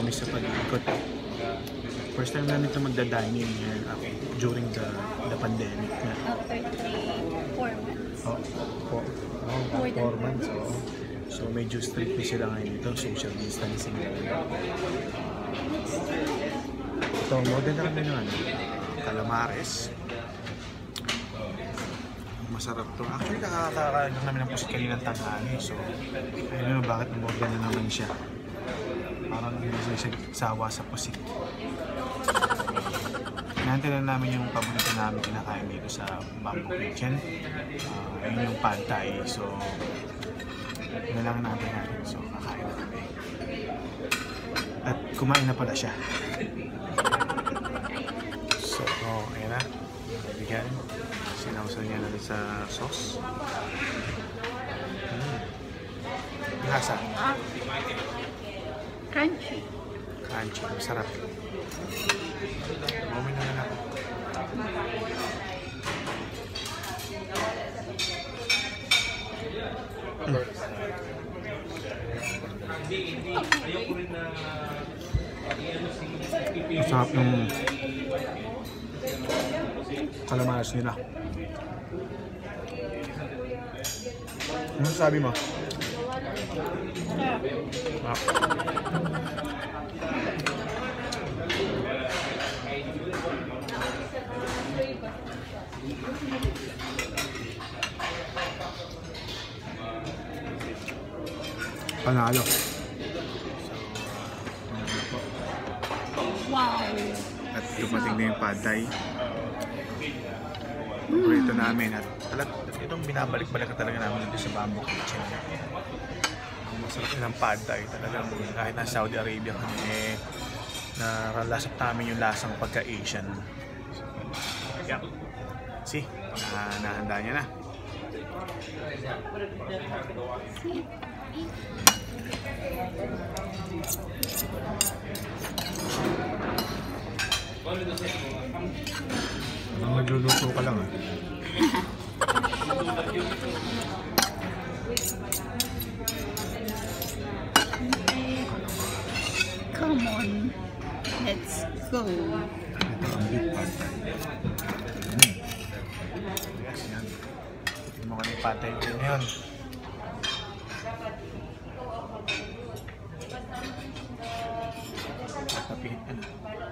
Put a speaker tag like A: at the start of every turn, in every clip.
A: kami sa pag-iikot. First time namin ito magda-dining during the pandemic na.
B: After 4 months.
A: More than 4 months. So medyo strict na sila ngayon ito, social distancing. Ito, modern na kami ng calamares. Masarap to. Actually, nakakakain namin ng pusit kanina ng tanghali. So, ayun bakit modern na naman siya. Parang hindi siya sawa sa pusit. Hinahantay na namin yung paborito namin kinakain dito sa Bamboo Kitchen. Ayun yung pad thai. So, yun lang natin. So, kakain na kami. At kumain na pala siya. So, ayan na. Bigyan. Sinawsan niya na sa sauce. Lasa.
B: Crunchy.
A: Crunchy. Masarap. Moment na lang ako. Masarap ng calamares nila. Ano sabi mo? Panalo.
B: Wow!
A: At dumating na yung pad thai. Paborito namin at itong binabalik-balik na talaga namin dito sa Bamboo Kitchen. Ang masarap ng pad thai talagang kahit na Saudi Arabia kami naralasap namin yung lasang pagka-Asian. Yeah. See, nahanda niya na. Nagluluto ka lang
B: Come on, let's go.
A: Ito ang beef pad thai. Yes, yan. Tingnan mo kami pad thai ko ngayon. Tapihin ka na.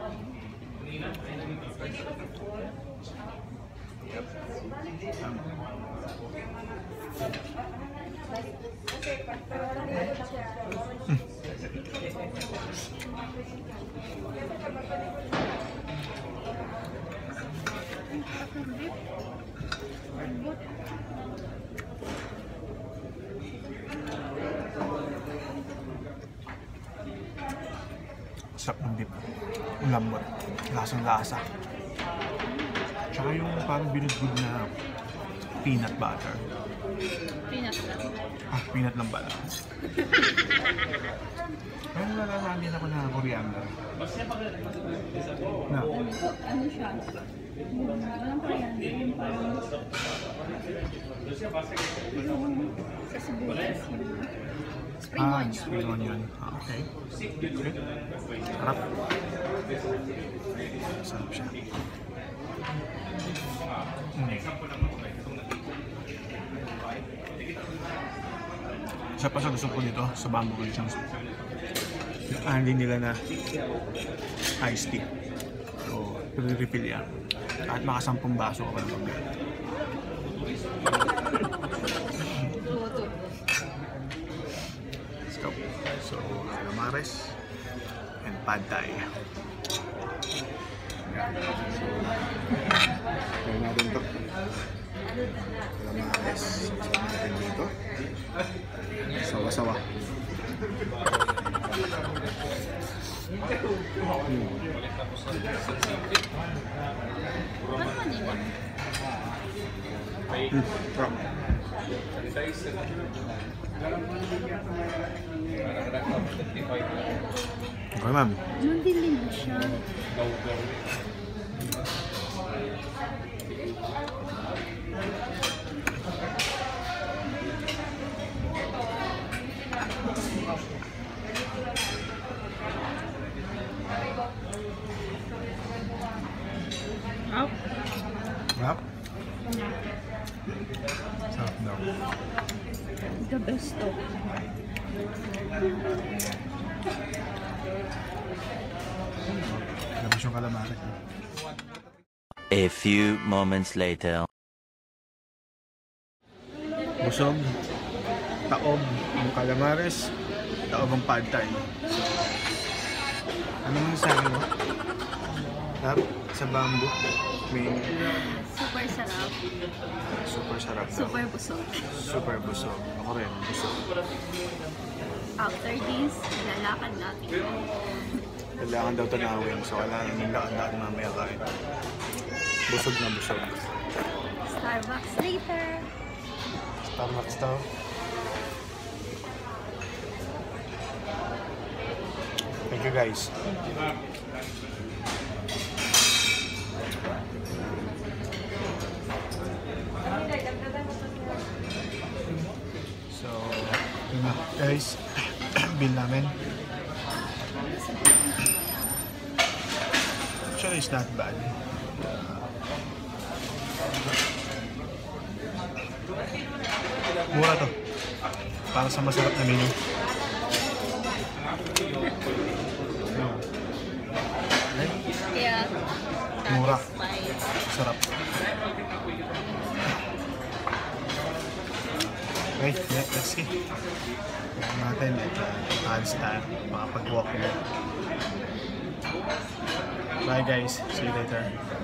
A: Yep. Sarap ng beef. Ang lambot. Lasang-lasa. Tsaka yung parang binudbud na peanut butter.
B: Peanut lang.
A: Peanut lang pala. Kaya nalalaman din ako na coriander. Na?
B: Ano siya? Walang coriander. Parang sa sibuyas. Spring onion.
A: Spring onion. Okay. Okay. Sarap. Sarap siya. Isa pa sa gusto ko dito sa Bamboo Kitchen. Hindi nila na iced tea. So, refill yan. Kahit maka 10 baso ka pa ng pagkain. Let's go. So, calamares and pad thai. So, kaya natin ito. Calamares. So, natin dito. Sawa-sawa. Okay, ma'am.
B: Mandilim na siya. Pesto.
A: Labas yung calamares.
C: A few moments later.
A: Busog, taob ang calamares, taob ang pad thai. So, ano man sabi mo? Tap, sa bamboo, may
B: Super sarap.
A: super sarap daw.
B: Super busog.
A: Super busog. Ako rin, busog.
B: After this, lalakad natin.
A: Kailangan daw tanawin, so kailangan yung lakad mamaya kain. Busog na busog.
B: Starbucks later.
A: Starbucks daw. Thank you guys. So, yun na guys. Bill namin. Actually, it's not bad. Mura to. Para sa masarap na menu.
B: Kaya,
A: Mura.
B: satisfied.
A: Sarap. Okay, let's see. Tignan natin at ads tayo. Makapag-walk ulit. Bye guys. See you later.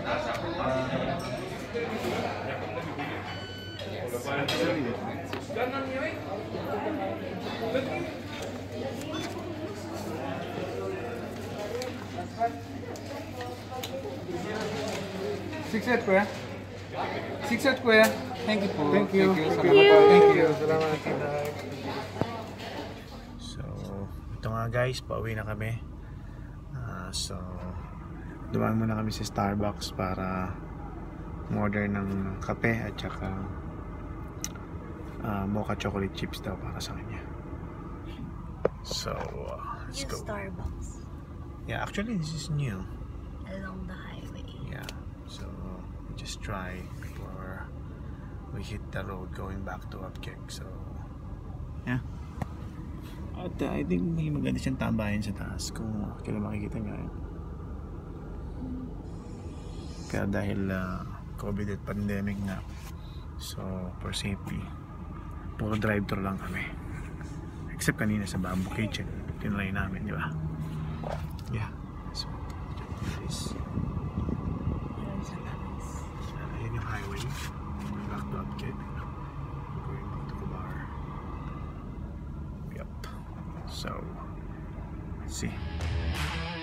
D: Six-set, kuya. Six-set, kuya. Thank you po.
A: Thank you.
D: Salamat po. Thank you.
A: Salamat. So, ito nga guys, pauwi na kami. So, dumaan muna kami sa Starbucks para order ng kape at saka mocha chocolate chips daw para sa kanya. So, let's
B: Yung
A: go.
B: Starbucks
A: Yeah, actually this is new.
B: along the highway.
A: Yeah, so we just try before we hit the road going back to Upkick. So, yeah. At I think may maganda siyang tambayan sa taas kung kailan makikita nga yun. Kaya dahil COVID at pandemic na, so for safety, puro drive-thru lang kami. Except kanina sa Bamboo Kitchen, tinry namin, di ba? Yeah. So, this. Ayan yung highway. Going back to Upkick. Going back to Kubar. Yep. So, let's see.